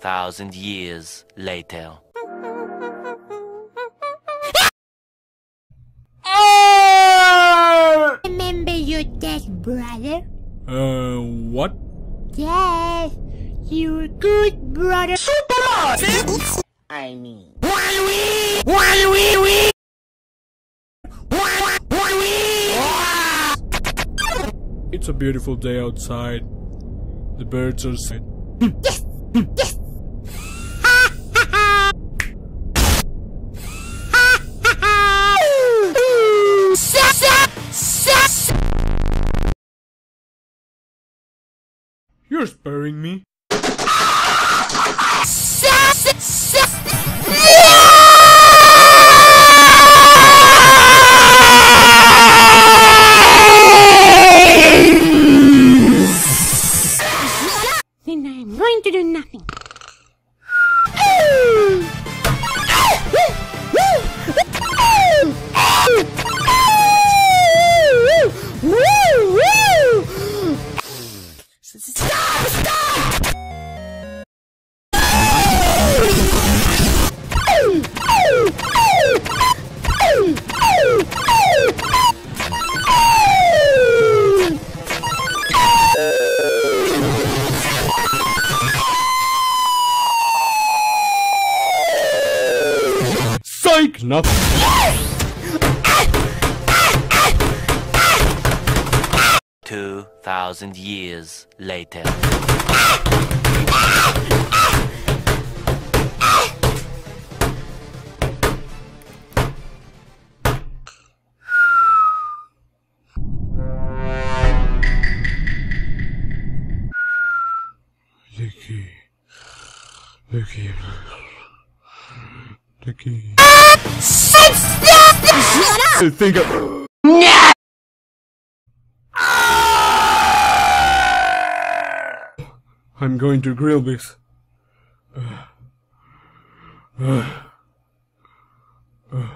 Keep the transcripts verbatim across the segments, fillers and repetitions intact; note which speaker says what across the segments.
Speaker 1: thousand years later.
Speaker 2: Remember your dead brother?
Speaker 3: Uh, what?
Speaker 2: Yes, your good brother. Superman!
Speaker 4: I mean...
Speaker 2: Why we? Why we? We? Why? Why we?
Speaker 3: It's a beautiful day outside. The birds are sad.
Speaker 2: Yes! Yes!
Speaker 3: You're sparing me?
Speaker 2: Then I'm going to do nothing. Stop! Stop!
Speaker 3: Psych! Nothing.
Speaker 1: Two thousand years later.
Speaker 3: Licky. Licky. Licky. I think I... I'm going to grill this. Uh, uh, uh.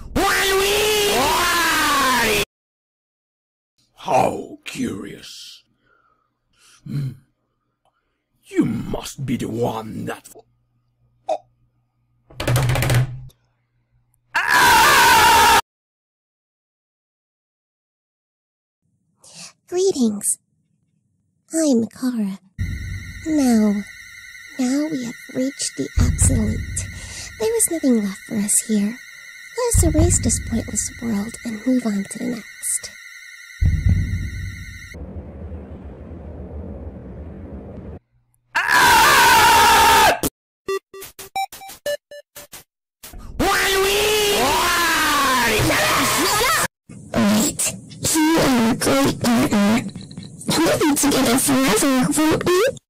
Speaker 5: How curious. Hmm. You must be the one that... Oh.
Speaker 6: Greetings. I'm Kara. Now, now we have reached the absolute. There is nothing left for us here. Let us erase this pointless world and move on to the next. Right. You are a great partner. We'll be together forever, won't we?